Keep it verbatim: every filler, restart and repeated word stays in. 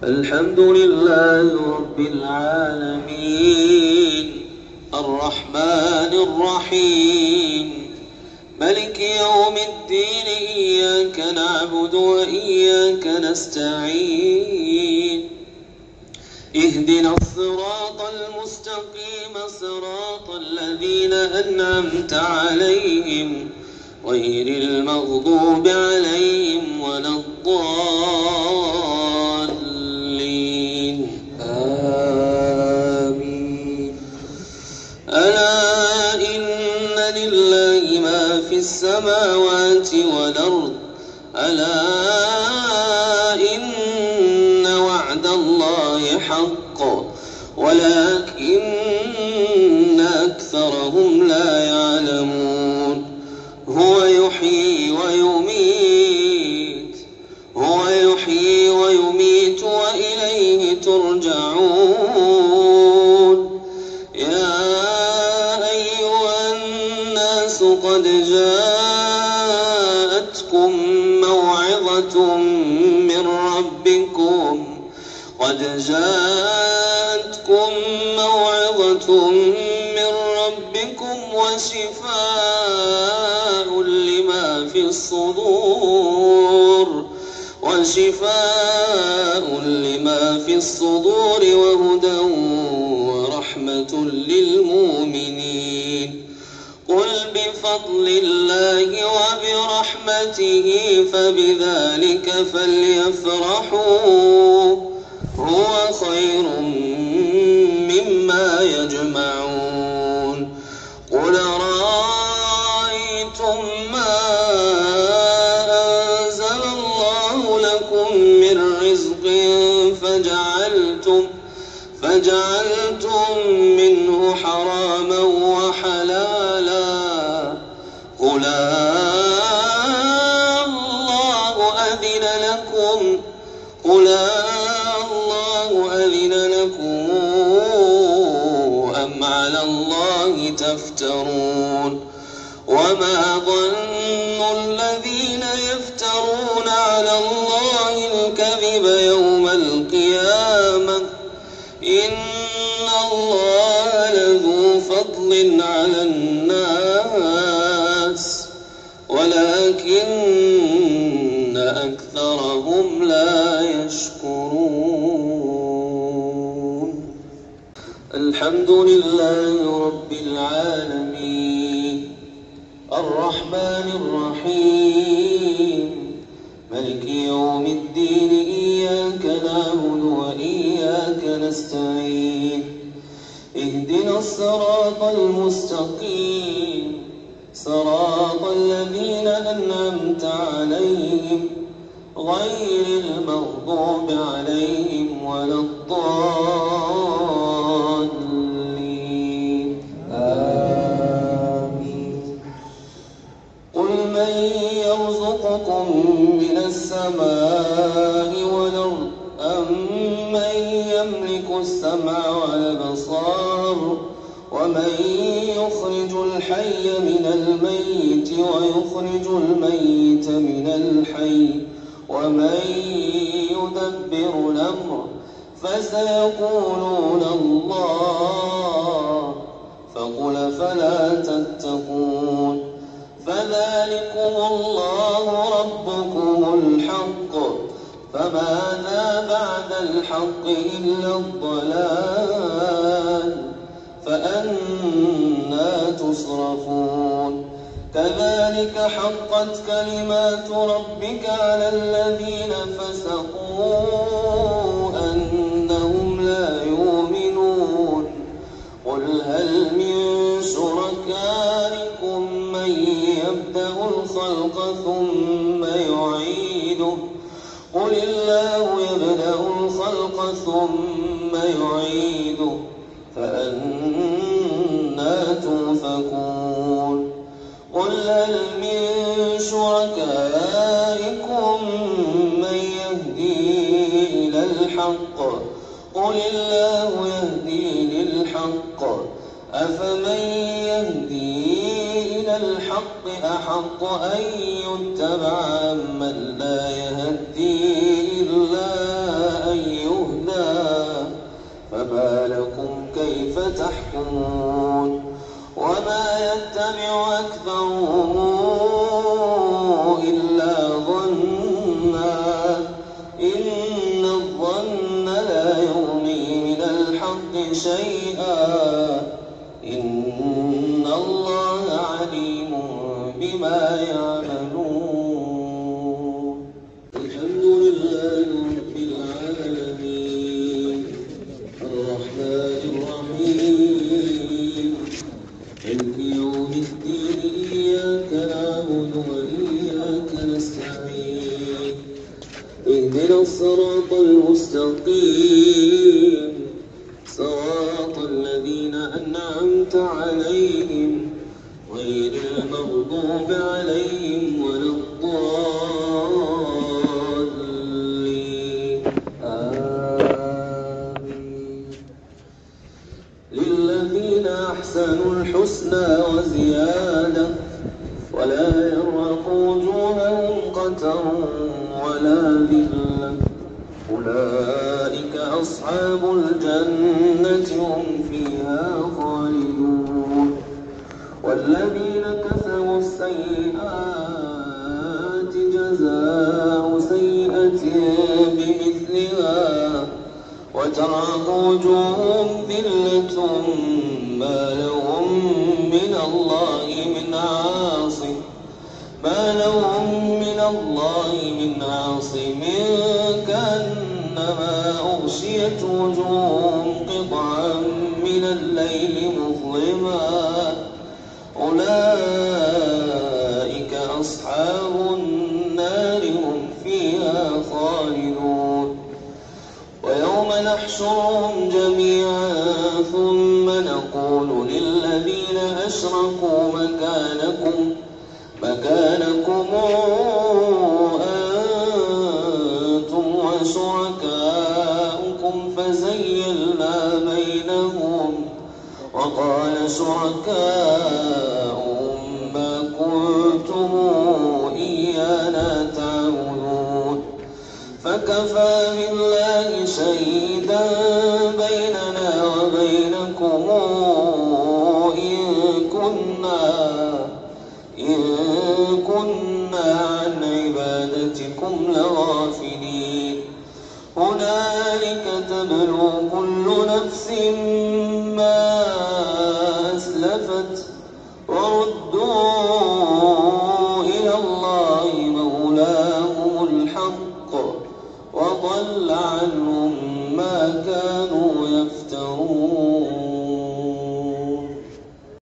الحمد لله رب العالمين الرحمن الرحيم ملك يوم الدين إياك نعبد وإياك نستعين اهدنا الصراط المستقيم صراط الذين أنعمت عليهم غير المغضوب عليهم ولا الضالين آمين. ألا إن لله ما في السماوات والأرض ألا إن وعد الله حق ولكن أكثرهم لا يعلمون. هو يحيي ويميت هو يحيي ويميت وإليه ترجعون. يا أيها الناس قد جاءتكم موعظة من ربكم قد جاءتكم موعظة من ربكم وشفاء لما في الصدور وشفاء لما في الصدور وهدى ورحمة للمؤمنين. قل بفضل الله وبرحمته فبذلك فليفرحوا هو خير مما يجمعون. قل رأيتم ما أنزل الله لكم من رزق فجعلتم فجعلتم منه حراما وحلالا قل الله أذن لكم قل الله أذن لكم أم على الله تفترون. وما ظن الذين يفترون على الله الكذب يوم القيامة إن الله لذو فضل على الناس ولكن أكثرهم لا يشكرون. الحمد لله رب العالمين الرحمن الرحيم ملك يوم الدين إياك نعبد وإياك نستعين اهدنا الصراط المستقيم صراط الذين أنعمت عليهم غير المغضوب عليهم ولا الضالين آمين. قل من يرزقكم من السماء والأرض أم من يملك السمع والأبصار ومن يخرج الحي من الميت ويخرج الميت من الحي ومن يدبر الأمر فسيقولون الله فقل فلا تتقون. فذلكم الله ربكم الحق فماذا بعد الحق إلا الضلال فأنى تصرفون. كذلك حقت كلمات ربك على الذين فسقوا أنهم لا يؤمنون. قل هل من شركائكم من يبدأ الخلق ثم يعيده قل الله يبدأ الخلق ثم يعيده فأنى توفكون. قل هل من شركائكم من يهدي إلى الحق قل الله يهدي للحق أفمن يهدي إلى الحق أحق أن يتبع أمن لا يهدي إلا أن يهدي فما لكم كيف تحكمون وما يتبع أكثرهم إلا ظنا إن الظن لا يغني من الحق شيئا إن الله عليم بما يعملون. الحمد لله رب العالمين الرحمن الرحيم مالك يوم الدين إياك نعبد وإياك نستعين اهدنا الصراط المستقيم صراط الذين أنعمت عليهم غير المغضوب عليهم ولا الضالين آمين. للذين أحسنوا الحسنى وزيادة ولا يرهق وجوههم قتر ولا ذلة أولئك أصحاب الجنة هم فيها خالدون. والذين كسبوا السيئات جزاء سيئة بمثلها وترهق وجوههم ذلة ما لهم من الله من عاصم ما لهم من الله من عاصم كأنما أغشيت وجوههم قطعا من الليل مظلما أولئك أصحاب النار هم فيها خالدون. ويوم نحشرهم جميعا ثم نقول للذين أشركوا مكانكم مكانكم أنتم وشركاؤكم فزيلنا بينهم وقال شركاؤهم ما كنتم إيانا تعبدون فكفى بالله شهيدا بيننا وبينكم إن كنا إن كنا عن عبادتكم لغافلين. هنالك تبلو كل نفس ما أسلفت وردوا إلى الله مولاهم الحق وضل عنهم ما كانوا يفترون.